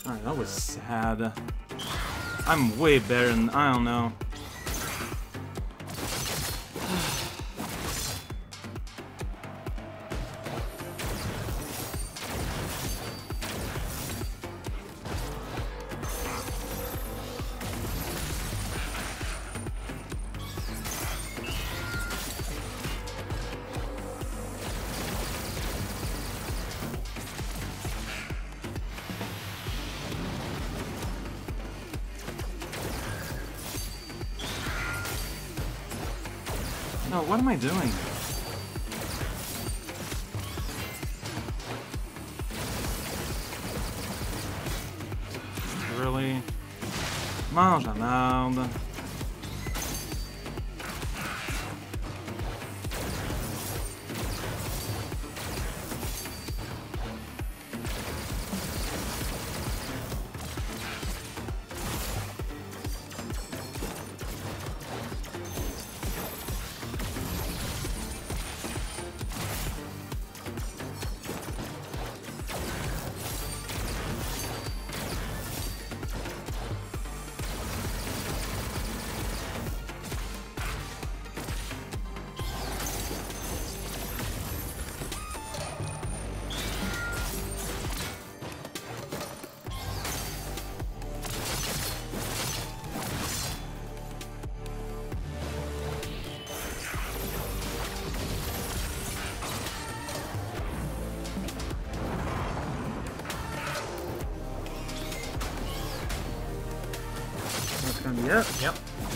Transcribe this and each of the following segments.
Alright, that was sad. I'm way better than... I don't know. No, what am I doing? Really? Mange la merde. That's gonna be it? Yep.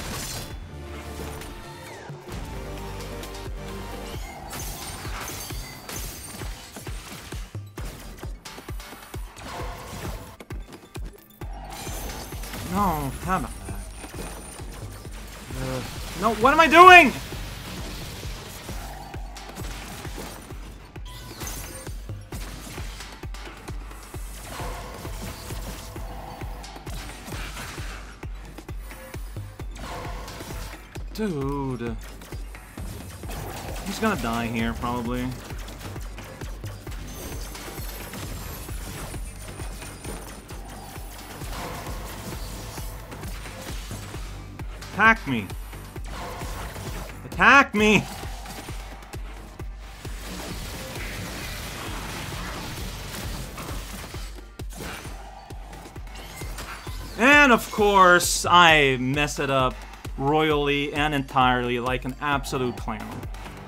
No, how about that? No, what am I doing? Dude. He's gonna die here, probably. Attack me! Attack me! And of course, I mess it up royally and entirely like an absolute clown.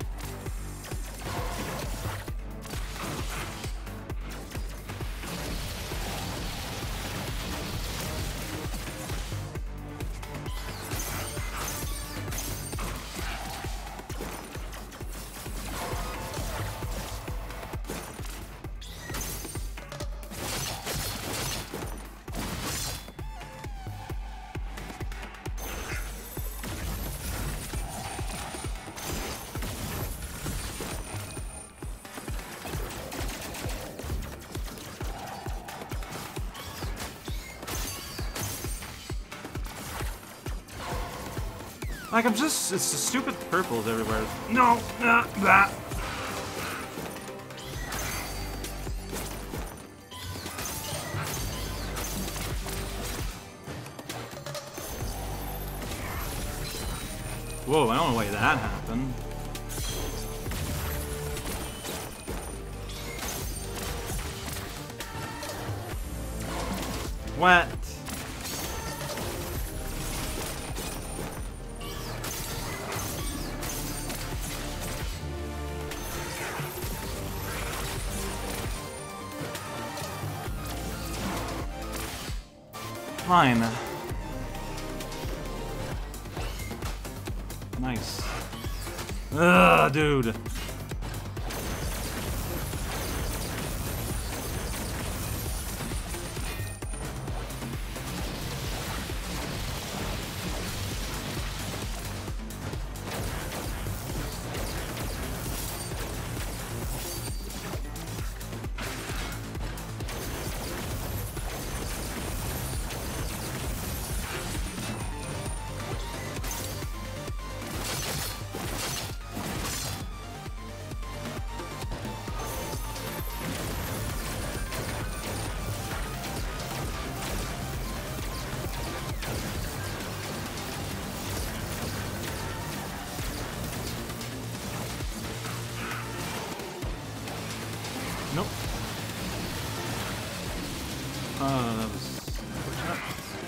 Like, I'm just... It's the stupid purples everywhere. No! That! Whoa, I don't know why that happened. What? Fine. Nice. Ugh, dude. That was unfortunate.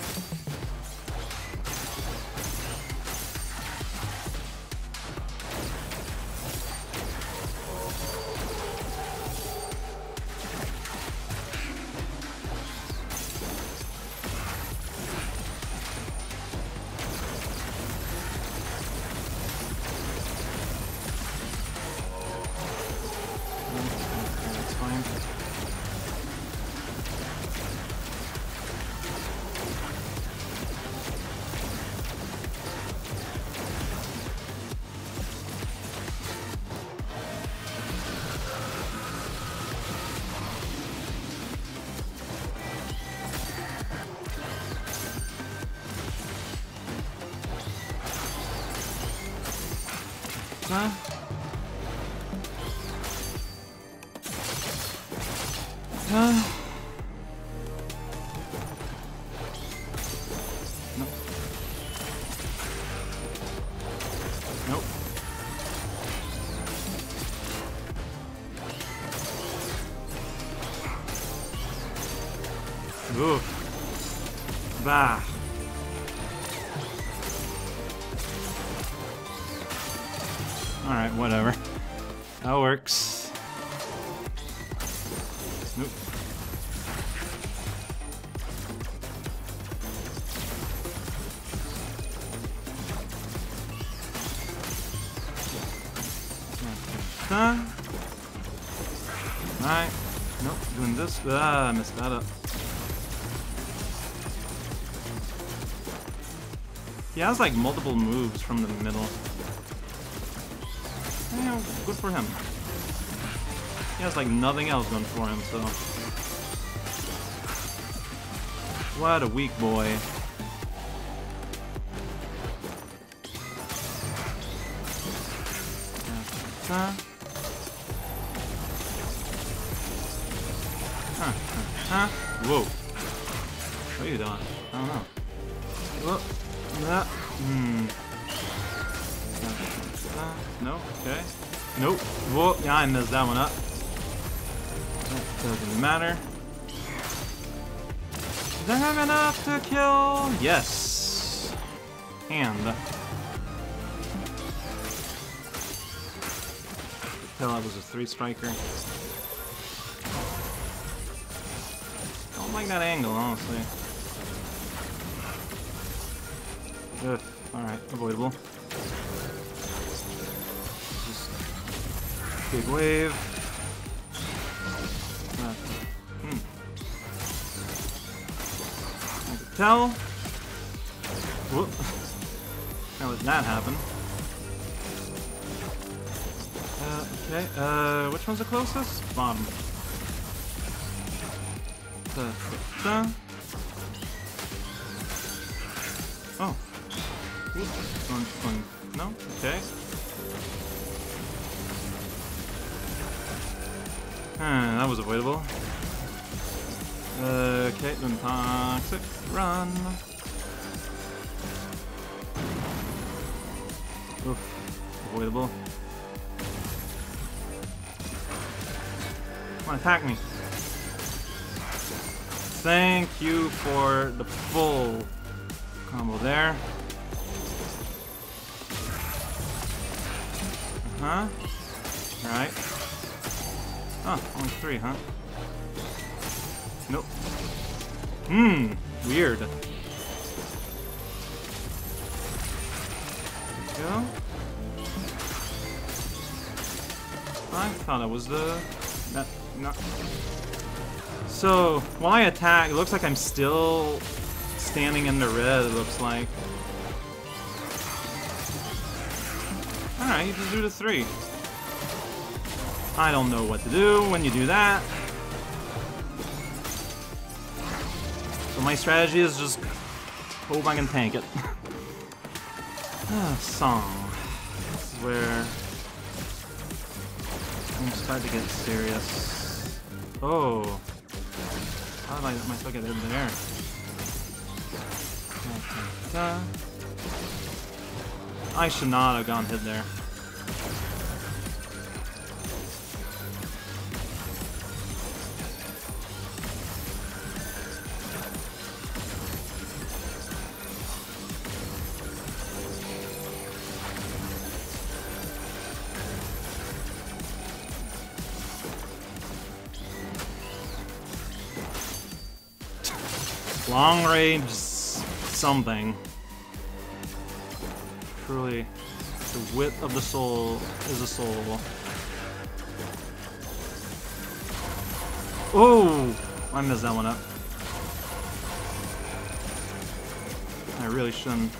That's fine. Huh? Nope. Nope. Oof. Bah. Alright, whatever. That works. Nope. Alright. Nope, doing this. Ah, I messed that up. He has like multiple moves from the middle. Yeah, good for him. He has like nothing else going for him, so. What a weak boy. Whoa. What are you doing? I don't know. Whoa. No, okay. Nope. Whoa, yeah, I messed that one up. That doesn't matter. Does I have enough to kill? Yes. And. Tell that was a 3-striker. Don't like that angle, honestly. Ugh. Alright, avoidable. Just big wave. I could tell. Whoop. How did that happen? Okay, which one's the closest? Bottom. Oh. No? Okay. That was avoidable. Okay, then toxic. Run. Oof. Avoidable. Come on, attack me. Thank you for the full combo there. Huh? Alright. Oh, only 3, huh? Nope. Weird. There we go. I thought it was the... No. So, while I attack, it looks like I'm still standing in the red, it looks like. Alright, you just do the 3. I don't know what to do when you do that. So my strategy is just hope I can tank it. Song. This is where things start to get serious. Oh. How did I still get in there? I should not have gone hit there. Long range something. Truly, the width of the soul is a soul. Oh! I messed that one up. I really shouldn't.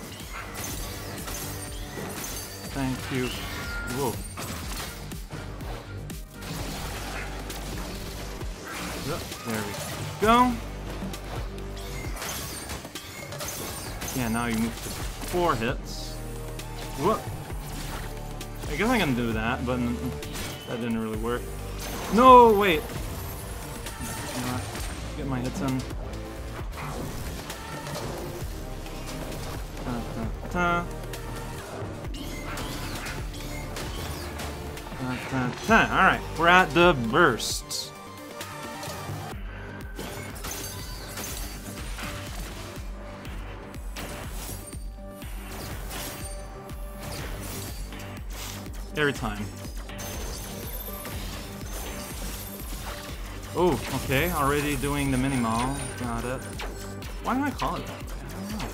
Thank you. Whoa. There we go. Yeah, now you move to 4 hits. Whoop. I guess I can do that, but that didn't really work. No, wait. Get my hits in. Alright, we're at the burst. Every time. Oh, okay, already doing the mini-mall. Got it. Why do I call it that? I don't know.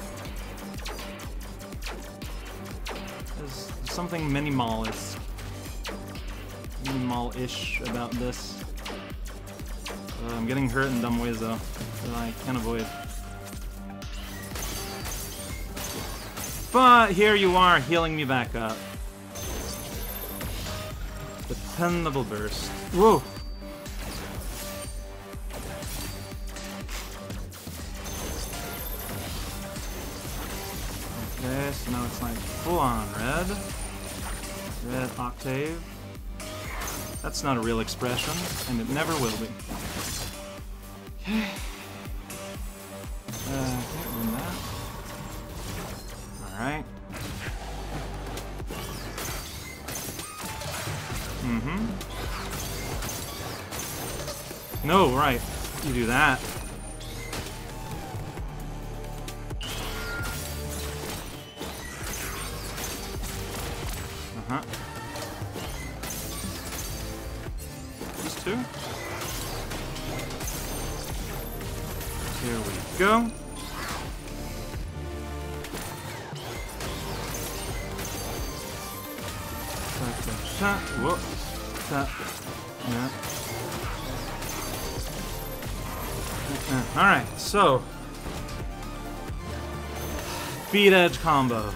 There's something mini-mall-ish. Mini-mall-ish about this. I'm getting hurt in dumb ways, though, that I can't avoid. But here you are, healing me back up. Dependable burst. Whoa! Okay, so now it's like full-on red. Red octave. That's not a real expression, and it never will be. Okay. Can't win that. Alright. No, right. You do that. Just 2. Here we go. Shot. Whoop. Shot. Yeah. Alright, so feed edge combo.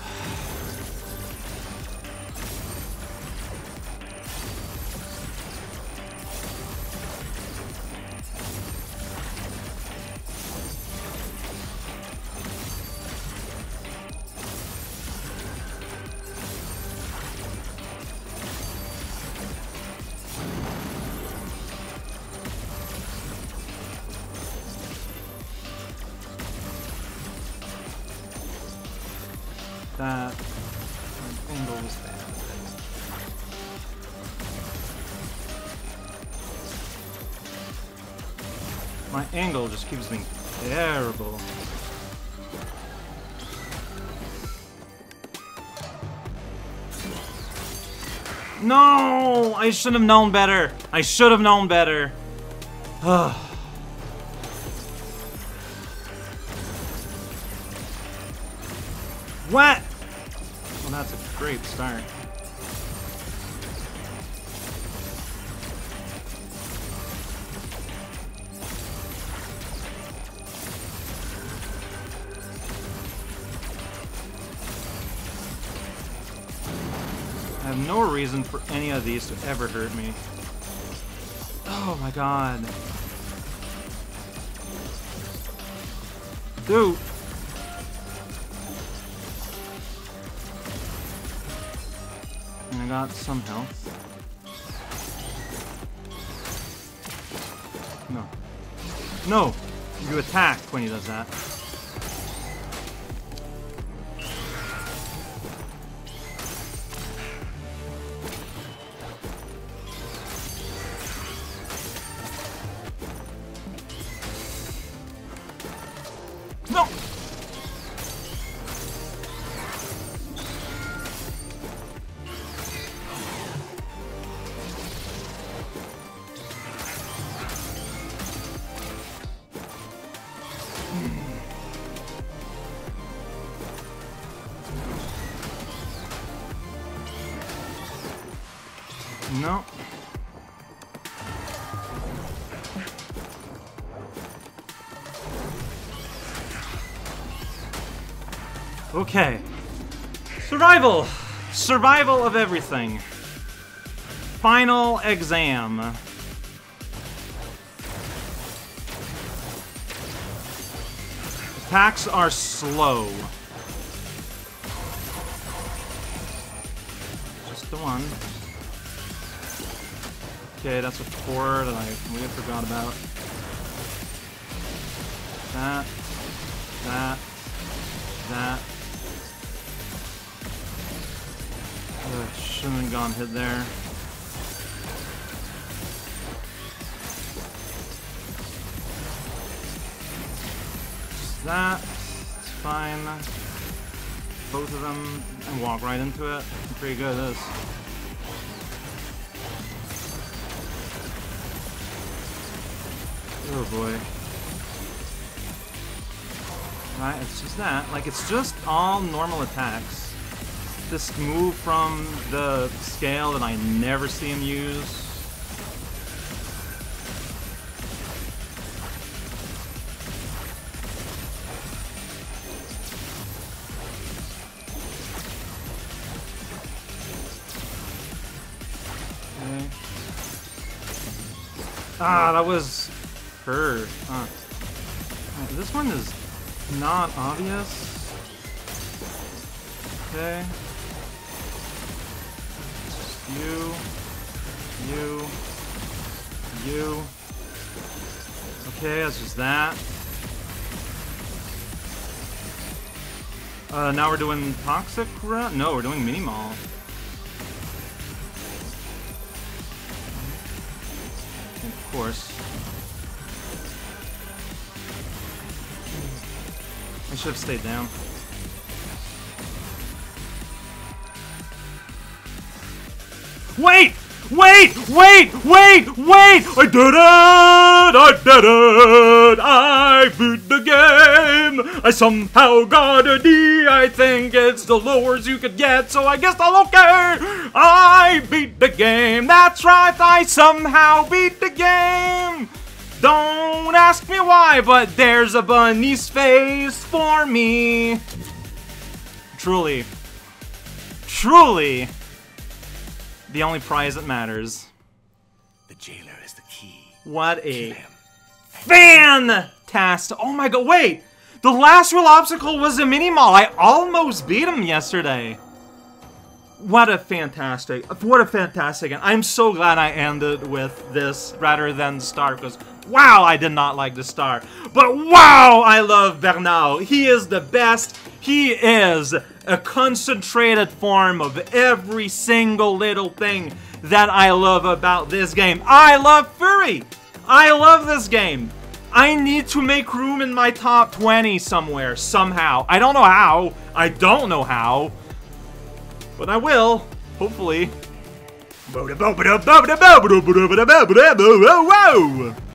That angle was bad. My angle just keeps being terrible. No! I should have known better. I should have known better. Ugh. What? Well, that's a great start. I have no reason for any of these to ever hurt me. Oh my god. Dude. And I got some health. No. No! You attack when he does that. No! No. Okay. Survival! Survival of everything. Final exam. Attacks are slow. Just the one. Okay, that's a 4 that I really forgot about. That. Shouldn't have gone hit there. Just that. It's fine. Both of them. And walk right into it. I'm pretty good at this. Oh boy. Right, it's just that. Like, it's just all normal attacks. This move from the scale that I never see him use. Okay. Ah, that was her. This one is not obvious. Okay. You. Okay, that's just that. Now we're doing Toxic Route? No, we're doing Mini Mall. Of course. I should have stayed down. Wait! I did it! I beat the game! I somehow got a D. I think it's the lowest you could get, so I guess I'll okay! I beat the game! That's right, I somehow beat the game! Don't ask me why, but there's a bunny's face for me. Truly. The only prize that matters. The jailer is the key. What a fantastic! Oh my god, wait! The last real obstacle was a mini mall. I almost beat him yesterday. What a fantastic, I'm so glad I ended with this rather than the start, because wow, I did not like the start. But wow, I love Bernard. He is the best. He is a concentrated form of every single little thing that I love about this game. I love Fury. I love this game. I need to make room in my top 20 somewhere, somehow. I don't know how. But I will, hopefully.